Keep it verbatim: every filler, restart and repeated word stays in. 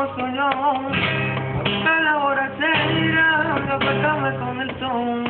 soñó, a la hora se irá, yo acostarme con el son.